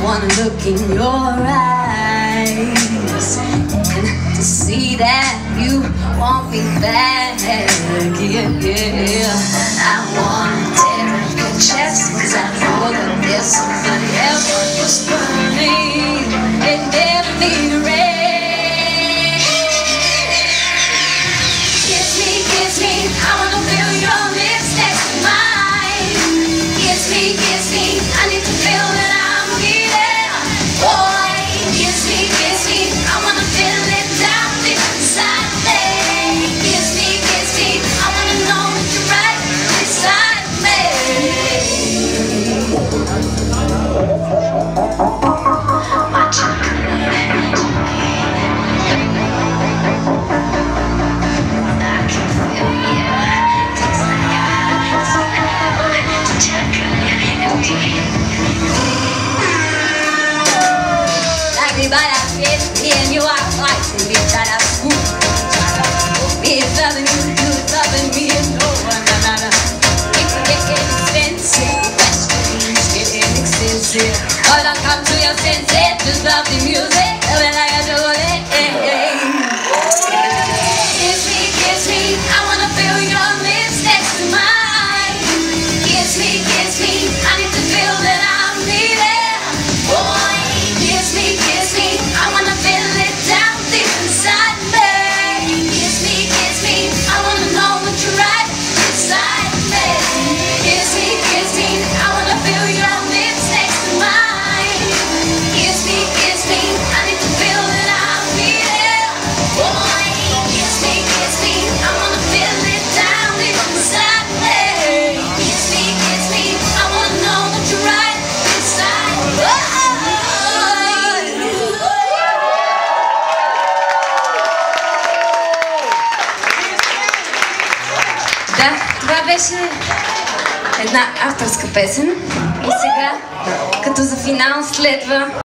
wanna look in your eyes and to see that you want me back, yeah. I wanna tear up your chest, 'cause I know that there's somebody else who's burning and never need a rest. Kiss me, I wanna feel your lips next to mine. Kiss me, I need to feel that I'm needed. Boy, kiss me, I wanna feel it down deep inside me. Kiss me, I wanna know that you're right beside me. My chocolate, I can feel you. Tastes like chocolate everybody and you are like me, that I swoop. Me loving me, no, it's getting expensive. Questions getting expensive. Oh, don't come to your senses, just love the music, love it like I do it. Kiss me, I wanna feel your lips next to mine. Kiss me, I need to feel that I'm needed. Boy, kiss me, I wanna feel it down deep inside me. Kiss me, I wanna know what you're right beside me. Kiss me, I wanna feel your lips next to mine. Kiss me, I need to feel that I'm needed. Boy, kiss me, I wanna feel it down deep inside me. Kiss me, I wanna know that you're right beside me. Да, това беше една авторска песен и сега като за финал следва